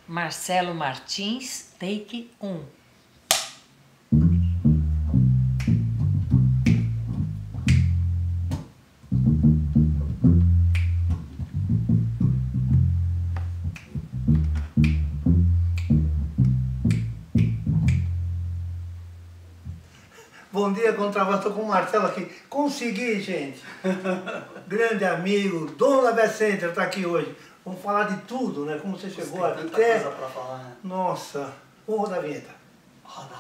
Marcelo Martins, take 1. Bom dia, contrabaixo, estou com o Marcelo aqui. Consegui, gente. Grande amigo, dono da Best Center, está aqui hoje. Vamos falar de tudo, né? Como você chegou tem até... tanta coisa para falar, né? Nossa, vamos rodar a vinheta. Roda.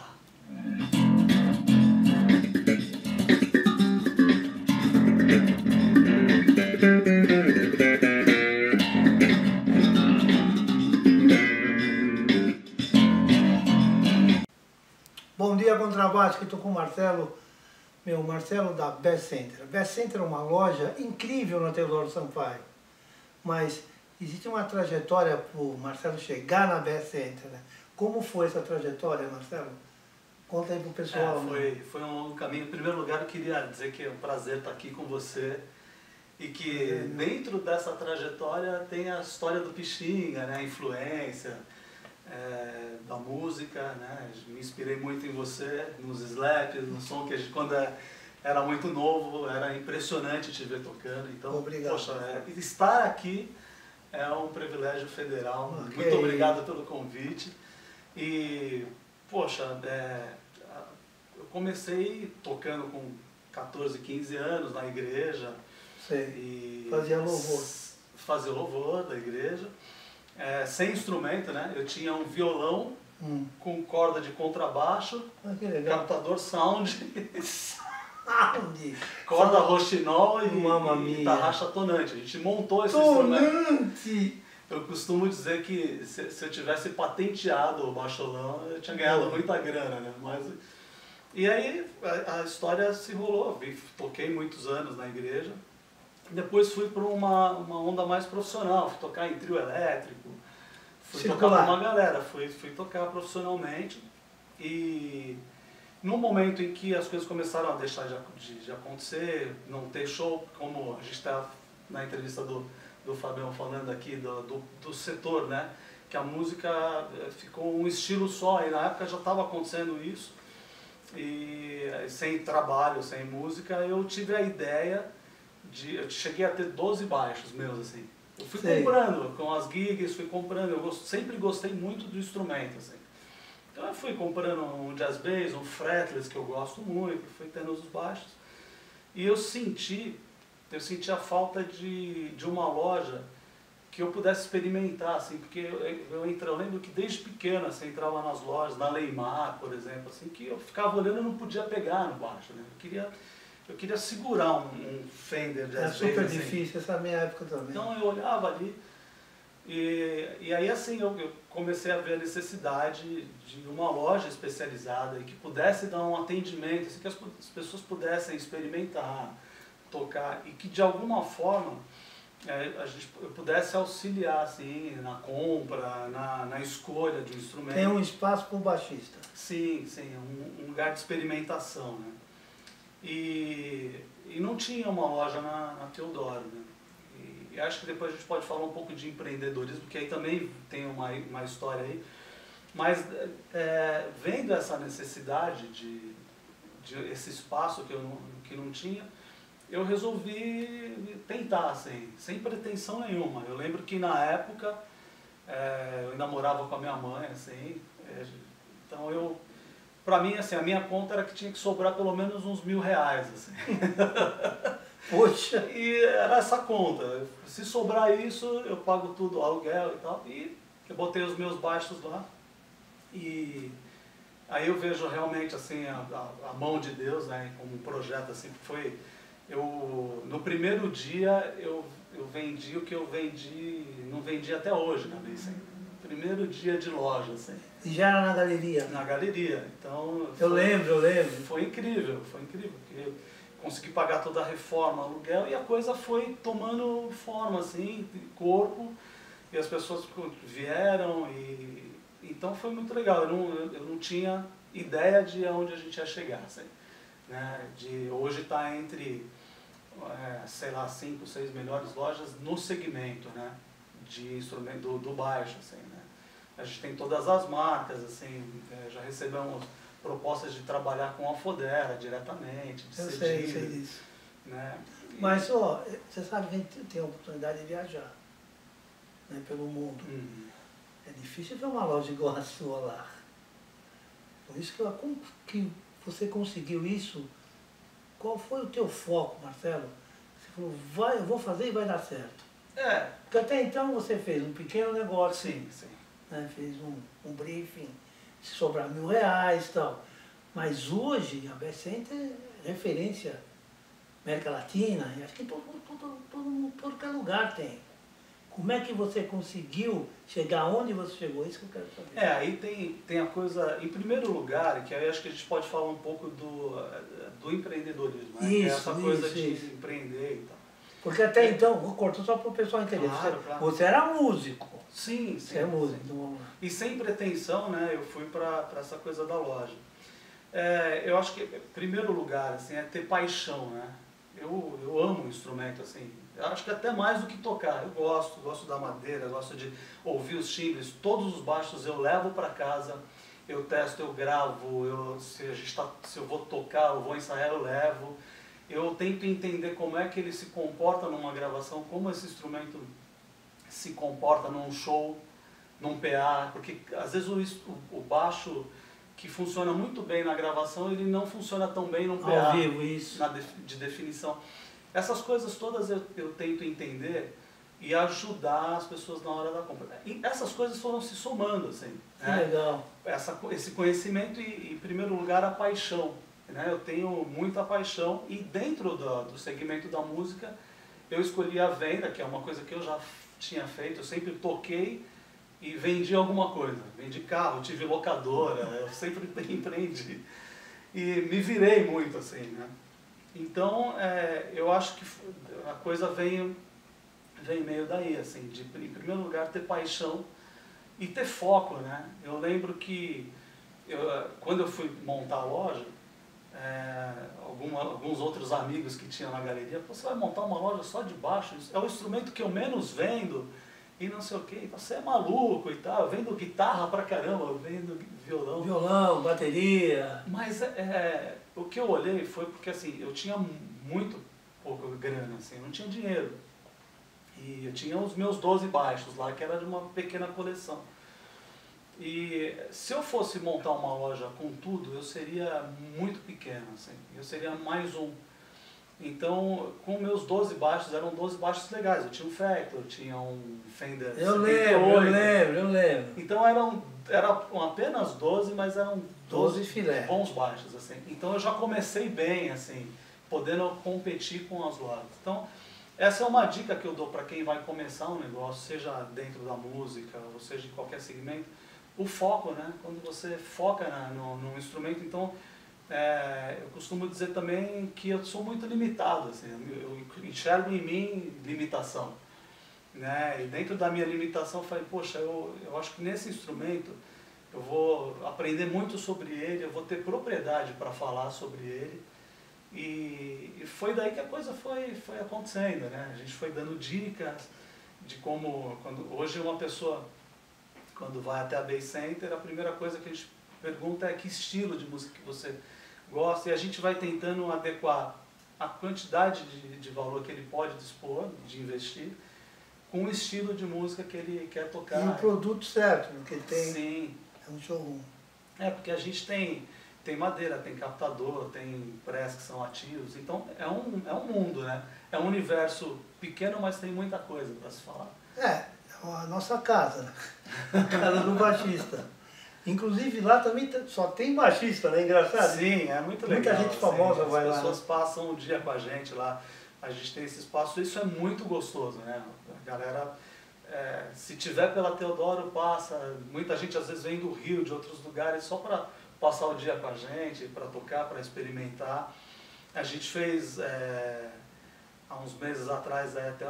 Bom dia, contrabaixo, que estou com o Marcelo, Marcelo da Best Center. A Best Center é uma loja incrível na Teodoro Sampaio, mas existe uma trajetória para o Marcelo chegar na Best Center, né? Como foi essa trajetória, Marcelo? Conta aí pro pessoal. Foi um longo caminho. Em primeiro lugar, eu queria dizer que é um prazer estar aqui com você e que dentro dessa trajetória tem a história do Pixinga, né? A influência da música, né? Me inspirei muito em você, nos slaps, no som que a gente, quando era muito novo, era impressionante te ver tocando. Então, obrigado. Poxa, estar aqui é um privilégio federal. Okay. Muito obrigado pelo convite. E, poxa, eu comecei tocando com 14, 15 anos na igreja. Sei. E fazia louvor. Fazia louvor da igreja. Sem instrumento, né? Eu tinha um violão com corda de contrabaixo, captador sound, corda roxinol e tarraxa tonante. A gente montou esse instrumento. Eu costumo dizer que se eu tivesse patenteado o baixolão, eu tinha ganhado muita grana, né? E aí a história se rolou. Toquei muitos anos na igreja. Depois fui para uma onda mais profissional, fui tocar em trio elétrico, fui tocar com uma galera, fui tocar profissionalmente. E no momento em que as coisas começaram a deixar de acontecer, não ter show, como a gente está na entrevista do Fabião falando aqui, do setor, né? Que a música ficou um estilo só, e na época já estava acontecendo isso, e sem trabalho, sem música, eu tive a ideia eu cheguei a ter 12 baixos meus, assim. Eu fui comprando, com as gigs, fui comprando, eu sempre gostei muito do instrumento, assim. Então eu fui comprando um jazz bass, um fretless, que eu gosto muito, fui tendo os baixos. E eu senti a falta de uma loja que eu pudesse experimentar, assim, porque eu lembro que desde pequeno, assim, entrava nas lojas, na Leimar, por exemplo, assim, que eu ficava olhando e não podia pegar no baixo, né? Eu queria segurar um Fender Jazz Bass. É super difícil, essa é a minha época também. Então eu olhava ali e aí assim eu comecei a ver a necessidade de uma loja especializada e que pudesse dar um atendimento, assim, que as pessoas pudessem experimentar, tocar e que de alguma forma eu pudesse auxiliar assim, na compra, na escolha de um instrumento. Tem um espaço para o baixista. Sim, um lugar de experimentação, né? E não tinha uma loja na Teodoro, né? E acho que depois a gente pode falar um pouco de empreendedorismo, porque aí também tem uma história aí. Mas vendo essa necessidade de esse espaço que não tinha, eu resolvi tentar, assim, sem pretensão nenhuma. Eu lembro que na época eu ainda morava com a minha mãe, assim, então pra mim, assim, a minha conta era que tinha que sobrar pelo menos uns R$1.000, assim. Poxa! E era essa conta. Se sobrar isso, eu pago tudo, aluguel e tal. E eu botei os meus baixos lá. E aí eu vejo realmente, assim, a mão de Deus, né, como um projeto, assim, que foi... no primeiro dia, eu vendi o que eu não vendi até hoje na Base. Primeiro dia de loja, assim. E já era na galeria? Na galeria. Então, eu lembro. Foi incrível, porque eu consegui pagar toda a reforma, aluguel, e a coisa foi tomando forma, assim, corpo, e as pessoas vieram, e então foi muito legal. Eu não tinha ideia de aonde a gente ia chegar, assim, né? De hoje estar entre, sei lá, 5, 6 melhores lojas no segmento, né? De instrumento do baixo, assim, né? A gente tem todas as marcas, assim, já recebemos propostas de trabalhar com a Fodera diretamente, de Eu cedilha, sei disso. né? Mas, ó, você sabe que a gente tem a oportunidade de viajar, né, pelo mundo. É difícil ver uma loja igual a sua lá. Por isso como que você conseguiu isso? Qual foi o teu foco, Marcelo? Você falou, eu vou fazer e vai dar certo. Porque até então você fez um pequeno negócio. Sim. Né, fez um briefing, se sobrar R$1.000 e tal. Mas hoje a Best Center é referência América Latina, e acho que todo que lugar tem. Como é que você conseguiu chegar onde você chegou? Isso que eu quero saber. Aí tem a coisa, em primeiro lugar, que aí acho que a gente pode falar um pouco do empreendedorismo, né? Que é essa coisa de empreender e tal. Porque até então, vou cortar só para o pessoal entender, Claro. Você era músico. Sim. Você é músico. Então... E sem pretensão, né, eu fui para essa coisa da loja. Eu acho que, em primeiro lugar, assim, é ter paixão, né? Eu amo o instrumento, assim. Eu acho que até mais do que tocar. Eu gosto da madeira, gosto de ouvir os timbres. Todos os baixos eu levo para casa, eu testo, eu gravo, se eu vou tocar, eu vou ensaiar, eu levo. Eu tento entender como é que ele se comporta numa gravação, como esse instrumento se comporta num show, num PA, porque às vezes o baixo que funciona muito bem na gravação, ele não funciona tão bem num PA. Ao vivo, isso. De definição. Essas coisas todas eu tento entender e ajudar as pessoas na hora da compra. E essas coisas foram se somando, assim. Que legal. Esse conhecimento e, em primeiro lugar, a paixão. Né? Eu tenho muita paixão e dentro do segmento da música eu escolhi a venda, que é uma coisa que eu já tinha feito. Eu sempre toquei e vendi alguma coisa. Vendi carro, tive locadora, eu sempre empreendi. E me virei muito, assim, né? Então, eu acho que a coisa vem meio daí, assim, de, em primeiro lugar, ter paixão e ter foco, né? Eu lembro que, quando eu fui montar a loja, alguns outros amigos que tinham na galeria, você vai montar uma loja só de baixo? É o instrumento que eu menos vendo, e não sei o que, você é maluco e tal, eu vendo guitarra pra caramba, eu vendo violão. Violão, bateria. Mas o que eu olhei foi porque assim, eu tinha muito pouca grana, assim, eu não tinha dinheiro. E eu tinha os meus 12 baixos lá, que era de uma pequena coleção. E se eu fosse montar uma loja com tudo, eu seria muito pequeno, assim, eu seria mais um. Então, com meus 12 baixos, eram 12 baixos legais. Eu tinha um Fector, eu tinha um Fender 78. Eu lembro. Então eram apenas 12, mas eram 12 bons baixos, assim. Então eu já comecei bem, assim, podendo competir com as lojas. Então, essa é uma dica que eu dou para quem vai começar um negócio, seja dentro da música, ou seja em qualquer segmento. O foco, né? Quando você foca no instrumento, então... eu costumo dizer também que eu sou muito limitado, assim, eu enxergo em mim limitação, né? E dentro da minha limitação eu falei, poxa, eu acho que nesse instrumento eu vou aprender muito sobre ele, eu vou ter propriedade para falar sobre ele, e foi daí que a coisa foi acontecendo, né? A gente foi dando dicas de como, hoje uma pessoa, quando vai até a Bass Center, a primeira coisa que a gente pergunta é que estilo de música que você gosta, e a gente vai tentando adequar a quantidade de valor que ele pode dispor, de investir, com o estilo de música que ele quer tocar. E o produto certo, porque tem... Sim. É um showroom. Porque a gente tem madeira, tem captador, tem press que são ativos, então é um mundo, né? É um universo pequeno, mas tem muita coisa para se falar. É a nossa casa, né? A casa do baixista. Inclusive lá também só tem baixista, né? Engraçado? Sim, é muito legal. Muita gente famosa vai lá. As pessoas passam o dia com a gente lá, a gente tem esse espaço, isso é muito gostoso, né? A galera, se tiver pela Teodoro, passa, muita gente às vezes vem do Rio, de outros lugares, só para passar o dia com a gente, para tocar, para experimentar. A gente fez, há uns meses atrás, até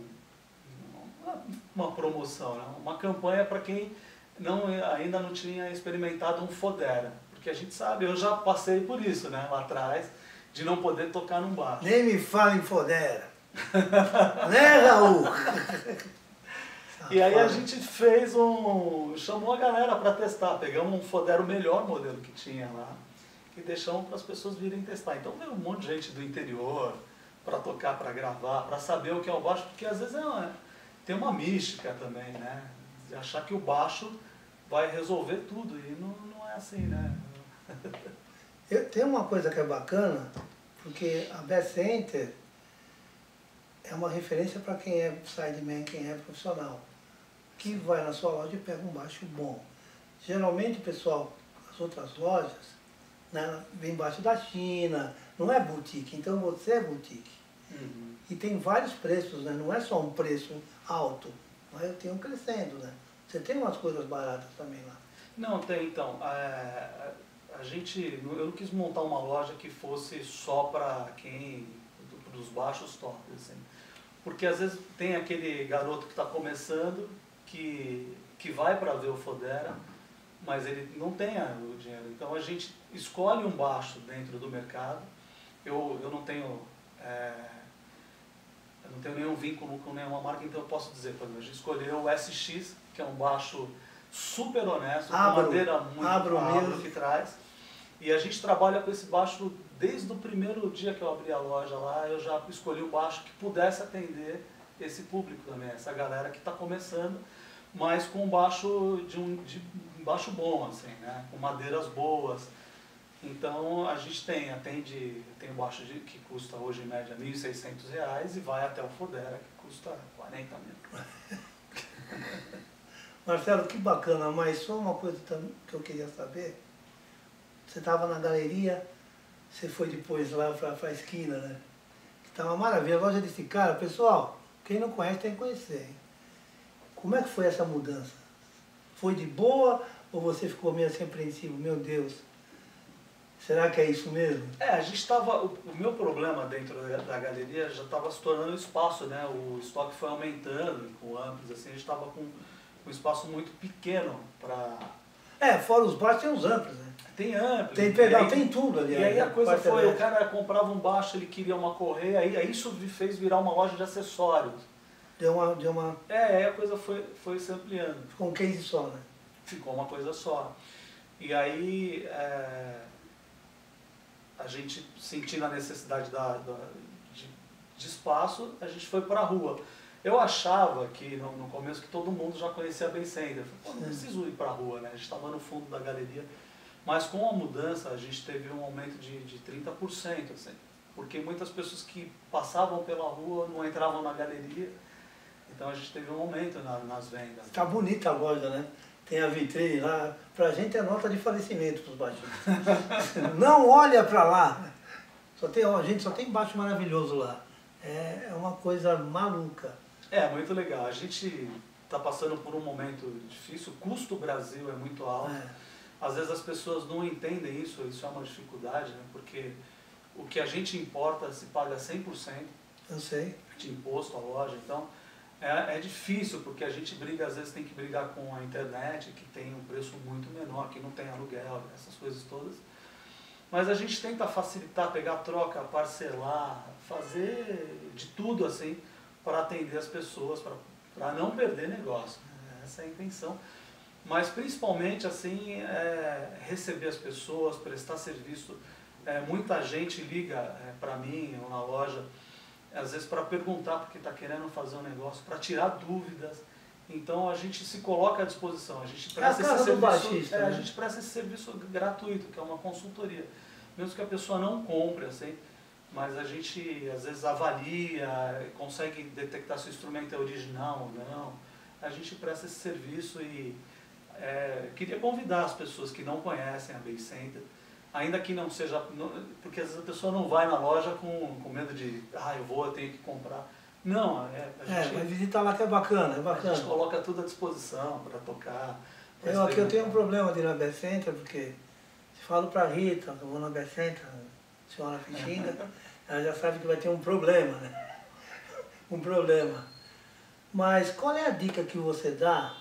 uma promoção, né? Uma campanha para quem ainda não tinha experimentado um Fodera, porque a gente sabe, eu já passei por isso, né, lá atrás, de não poder tocar num baixo. Nem me fala em Fodera. Né, Raul? E aí a gente fez chamou a galera para testar, pegamos um Fodera, o melhor modelo que tinha lá, e deixamos para as pessoas virem testar. Então veio um monte de gente do interior para tocar, para gravar, para saber o que é o baixo, porque às vezes tem uma mística também, né? De achar que o baixo vai resolver tudo, e não é assim, né? Tem uma coisa que é bacana, porque a Bass Center é uma referência para quem é sideman, quem é profissional, que vai na sua loja e pega um baixo bom. Geralmente o pessoal, as outras lojas, né, vem baixo da China, não é boutique, então você é boutique. Uhum. E tem vários preços, né? Não é só um preço alto, mas tem um crescendo, né? Você tem umas coisas baratas também lá. Não, tem então. Eu não quis montar uma loja que fosse só para quem, dos baixos tops, assim. Porque às vezes tem aquele garoto que está começando, que vai para ver o Fodera, mas ele não tem o dinheiro. Então a gente escolhe um baixo dentro do mercado. Eu não tenho nenhum vínculo com nenhuma marca, então eu posso dizer, por exemplo, a gente escolheu o SX, que é um baixo super honesto, com madeira muito abro que traz. E a gente trabalha com esse baixo desde o primeiro dia que eu abri a loja lá, eu já escolhi um baixo que pudesse atender esse público também, essa galera que está começando, mas com um baixo um baixo bom, assim, né? Com madeiras boas. Então a gente tem um baixo que custa hoje em média R$ 1.600 e vai até o Fodera, que custa 40 mil. Marcelo, que bacana, mas só uma coisa que eu queria saber. Você estava na galeria, você foi depois lá para a esquina, né? Está uma maravilha, a loja desse cara. Pessoal, quem não conhece tem que conhecer, hein? Como é que foi essa mudança? Foi de boa ou você ficou meio assim apreensivo? Meu Deus, será que é isso mesmo? A gente estava... O meu problema dentro da galeria já estava se tornando espaço, né? O estoque foi aumentando com amplos, assim, a gente estava com um espaço muito pequeno para... Fora os baixos tem os amplos, né? Tem amplo. Tem pedal, tem tudo ali. E aí a coisa foi, o cara comprava um baixo, ele queria uma correia, aí isso fez virar uma loja de acessórios. Deu uma... Aí a coisa foi se ampliando. Ficou um case só, né? Ficou uma coisa só. E aí, a gente sentindo a necessidade de espaço, a gente foi para a rua. Eu achava que no começo que todo mundo já conhecia a Bass Center. Pô, não preciso ir para a rua, né? A gente estava no fundo da galeria. Mas com a mudança a gente teve um aumento de 30%, assim, porque muitas pessoas que passavam pela rua não entravam na galeria, então a gente teve um aumento nas vendas. Está bonita a loja, né? Tem a vitrine lá, pra gente é nota de falecimento para os baixistas. Não olha para lá! A gente só tem baixo maravilhoso lá. É uma coisa maluca. Muito legal. A gente está passando por um momento difícil, o custo do Brasil é muito alto. Às vezes as pessoas não entendem isso é uma dificuldade, né? Porque o que a gente importa se paga 100%. Eu sei. De imposto à loja, então é difícil, porque a gente briga, às vezes tem que brigar com a internet, que tem um preço muito menor, que não tem aluguel, essas coisas todas. Mas a gente tenta facilitar, pegar troca, parcelar, fazer de tudo assim, para atender as pessoas, para não perder negócio. Essa é a intenção. Mas principalmente assim, receber as pessoas, prestar serviço. Muita gente liga para mim ou na loja, às vezes para perguntar porque está querendo fazer um negócio, para tirar dúvidas. Então a gente se coloca à disposição, a gente presta esse serviço, baixista, né? A gente presta esse serviço gratuito, que é uma consultoria. Mesmo que a pessoa não compre, assim, mas a gente às vezes avalia, consegue detectar se o instrumento é original ou não. A gente presta esse serviço e queria convidar as pessoas que não conhecem a Bass Center, ainda que não seja, porque às vezes a pessoa não vai na loja com medo de, eu tenho que comprar. Não, vai visitar lá que é bacana, A gente coloca tudo à disposição para tocar. Eu tenho um problema de ir na Bass Center, porque se falo para a Rita, que eu vou na Bass Center, a senhora Fichinga, ela já sabe que vai ter um problema, né? Um problema. Mas qual é a dica que você dá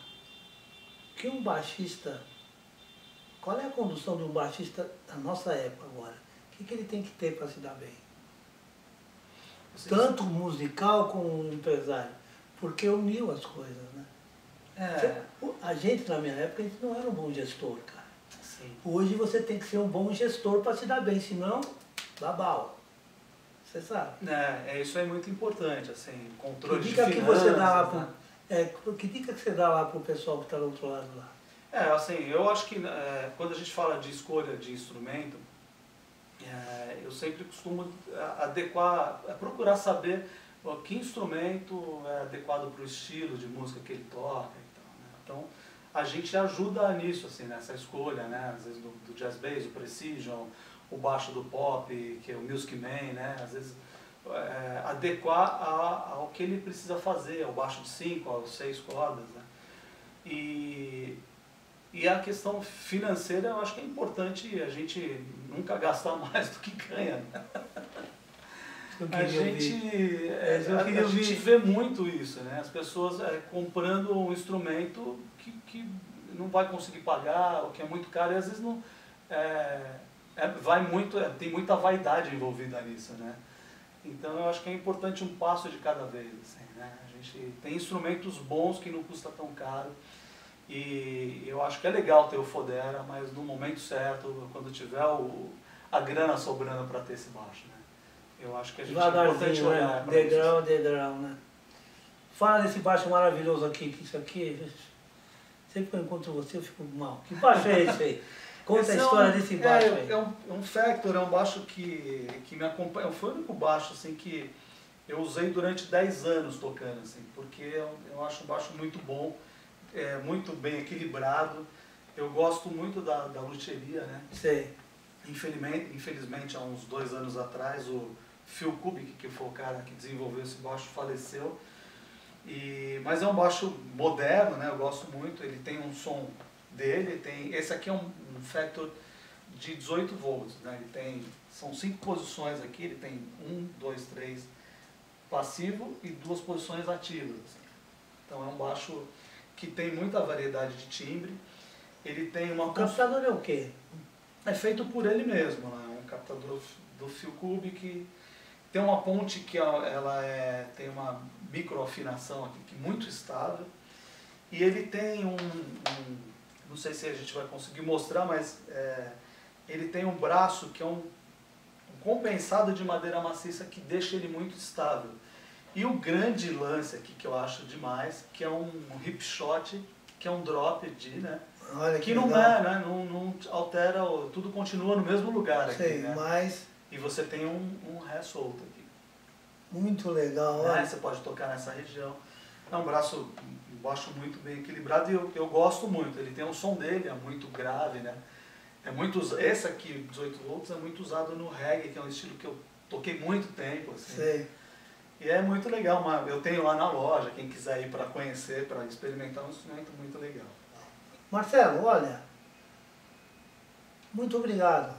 que um baixista, qual é a condução de um baixista da nossa época agora? O que ele tem que ter para se dar bem? Tanto musical como empresário, porque uniu as coisas, né? A gente, na minha época, a gente não era um bom gestor, cara. Sim. Hoje você tem que ser um bom gestor para se dar bem, senão dá bala. Você sabe. Isso é muito importante, assim, controle de finanças. Que dica que você dá lá para o pessoal que está do outro lado lá? Assim, eu acho que quando a gente fala de escolha de instrumento, eu sempre costumo adequar, procurar saber que instrumento é adequado para o estilo de música que ele toca e tal, né? Então, a gente ajuda nisso, assim, nessa escolha, né? Às vezes do jazz bass, o precision, o baixo do pop, que é o Music Man, né? Às vezes adequar ao que ele precisa fazer, ao baixo de 5, aos 6 cordas, né? E a questão financeira, eu acho que é importante a gente nunca gastar mais do que ganha, né? A gente vê muito isso, né? As pessoas comprando um instrumento que não vai conseguir pagar, ou que é muito caro, e às vezes não, tem muita vaidade envolvida nisso, né? Então eu acho que é importante um passo de cada vez, assim, né? A gente tem instrumentos bons que não custa tão caro, e eu acho que é legal ter o Fodera, mas no momento certo, quando tiver a grana sobrando para ter esse baixo, né? Eu acho que a gente é importante olhar para isso. Degrau, né? Fala desse baixo maravilhoso aqui, que isso aqui, sempre que eu encontro você eu fico mal. Que baixo é esse aí? Conta a história desse baixo aí. É um Factor, é um baixo que me acompanha, foi o único baixo assim, que eu usei durante 10 anos tocando, assim, porque eu acho um baixo muito bom, muito bem equilibrado. Eu gosto muito da luthieria, né? Sei. Infelizmente, há uns 2 anos atrás, o Phil Kubik, que foi o cara que desenvolveu esse baixo, faleceu. Mas é um baixo moderno, né? Eu gosto muito. Ele tem um som dele. Esse aqui é um Factor de 18 volts, né? São 5 posições aqui. Ele tem 1, 2, 3 passivo e 2 posições ativas. Então é um baixo que tem muita variedade de timbre. Ele tem uma... O captador é o quê? É feito por ele mesmo, né? Um captador do Phil Kubik. Tem uma ponte que tem uma microafinação aqui, que é muito estável. E ele tem não sei se a gente vai conseguir mostrar, mas ele tem um braço que é um compensado de madeira maciça que deixa ele muito estável. E o grande lance aqui que eu acho demais, que é um hip shot, que é um drop D, né? Olha que não né? Não altera, tudo continua no mesmo lugar aqui, sei, né? Mas... E você tem um Ré solto aqui. Muito legal, olha. Você pode tocar nessa região. É um baixo muito bem equilibrado e eu gosto muito. Ele tem um som dele, é muito grave, né? Esse aqui, 18 volts, é muito usado no reggae, que é um estilo que eu toquei muito tempo, assim. Sei. E é muito legal, eu tenho lá na loja, quem quiser ir para conhecer, para experimentar, um instrumento muito legal. Marcelo, olha, muito obrigado.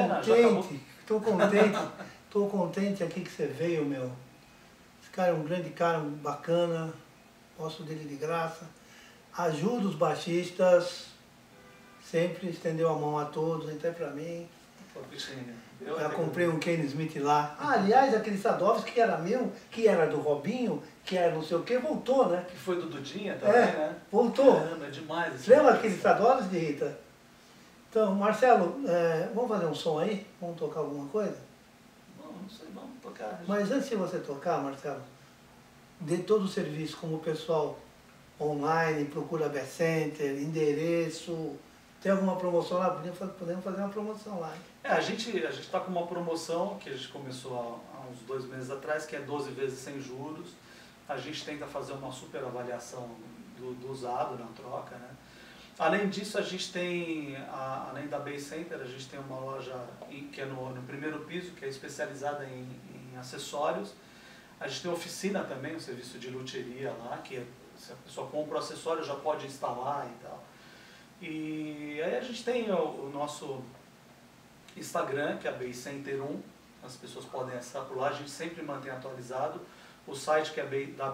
Estou contente aqui que você veio, meu. Esse cara é um grande cara, bacana, gosto dele de graça. Ajuda os baixistas, sempre estendeu a mão a todos, até para mim. Eu já comprei um Kenny Smith lá. Aliás, aquele Sadowski que era meu, que era do Robinho, que era não sei o que, voltou, né? Que foi do Dudinha também, né? Voltou. Caramba, é demais. Lembra aquele Sadowski, Rita? Então, Marcelo, vamos fazer um som aí? Vamos tocar alguma coisa? Não sei, vamos tocar. Mas antes de você tocar, Marcelo, dê todo o serviço, como o pessoal online, procura Best Center, endereço. Tem alguma promoção lá? Podemos fazer uma promoção lá. A gente está com uma promoção que a gente começou há uns 2 meses atrás, que é 12 vezes sem juros. A gente tenta fazer uma super avaliação do usado na troca, né? Além disso, a gente tem, além da Base Center, a gente tem uma loja que é no primeiro piso, que é especializada em acessórios. A gente tem oficina também, um serviço de luthieria lá, que se a pessoa compra o acessório já pode instalar e tal. E aí a gente tem o nosso Instagram, que é a Base Center 1, as pessoas podem acessar por lá, a gente sempre mantém atualizado. O site que é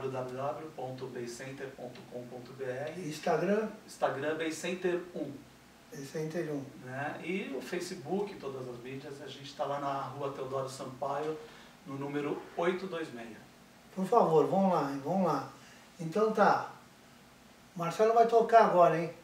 www.basecenter.com.br. Instagram? Instagram Base Center 1. Base Center 1. Né? E o Facebook, todas as mídias, a gente está lá na rua Teodoro Sampaio, no número 826. Por favor, vamos lá. Então tá. O Marcelo vai tocar agora, hein?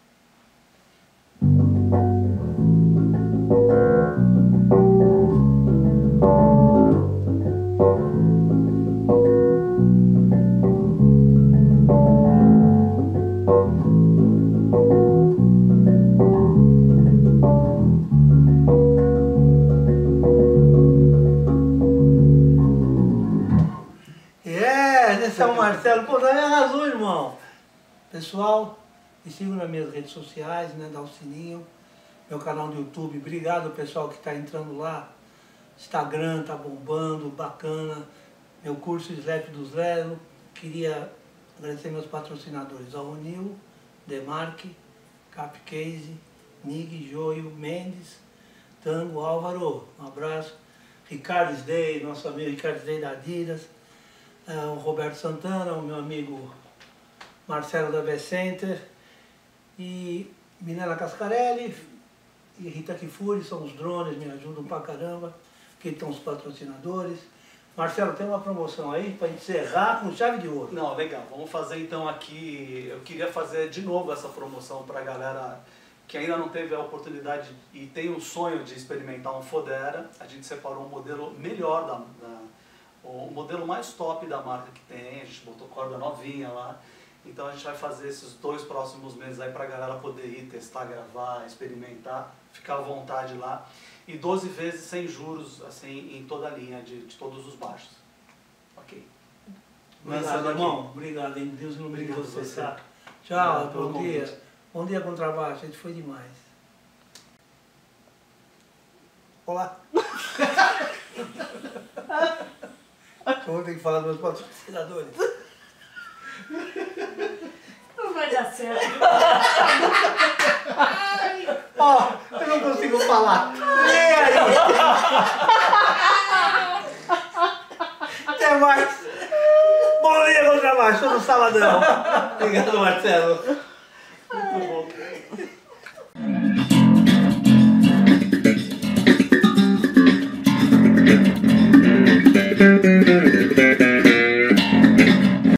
Esse é o Marcelo. Pô, também arrasou, irmão. Pessoal, me sigam nas minhas redes sociais, né? Dá o sininho. Meu canal do YouTube. Obrigado, pessoal, que está entrando lá. Instagram tá bombando, bacana. Meu curso Slap do Zero. Queria agradecer meus patrocinadores. A Unil, Demarque, Capcase, Nig, Joio, Mendes, Tango, Álvaro. Um abraço. Ricardo Sdei, nosso amigo Ricardo Sdei da Adidas. O Roberto Santana, o meu amigo Marcelo da Best Center, e Minela Cascarelli e Rita Kifuri, são os drones, me ajudam pra caramba, que estão os patrocinadores. Marcelo, tem uma promoção aí pra encerrar com chave de ouro. Não, legal. Vamos fazer então aqui, eu queria fazer de novo essa promoção pra galera que ainda não teve a oportunidade e tem o sonho de experimentar um Fodera. A gente separou um modelo melhor o modelo mais top da marca que tem, a gente botou corda novinha lá, então a gente vai fazer esses 2 próximos meses aí pra galera poder ir testar, gravar, experimentar, ficar à vontade lá, e 12 vezes sem juros, assim, em toda a linha de todos os baixos. Ok? Obrigado, irmão. Obrigado, hein? Deus ilumine você, tá? Tchau, bom dia. Bom dia com trabalho, a gente foi demais. Olá. Eu vou ter que falar dos meus patrocinadores. Não vai dar certo. Ó, eu não consigo falar. Nem aí. Até mais. Bom dia com trabalho, estou no sabadão. Obrigado, Marcelo. Muito bom.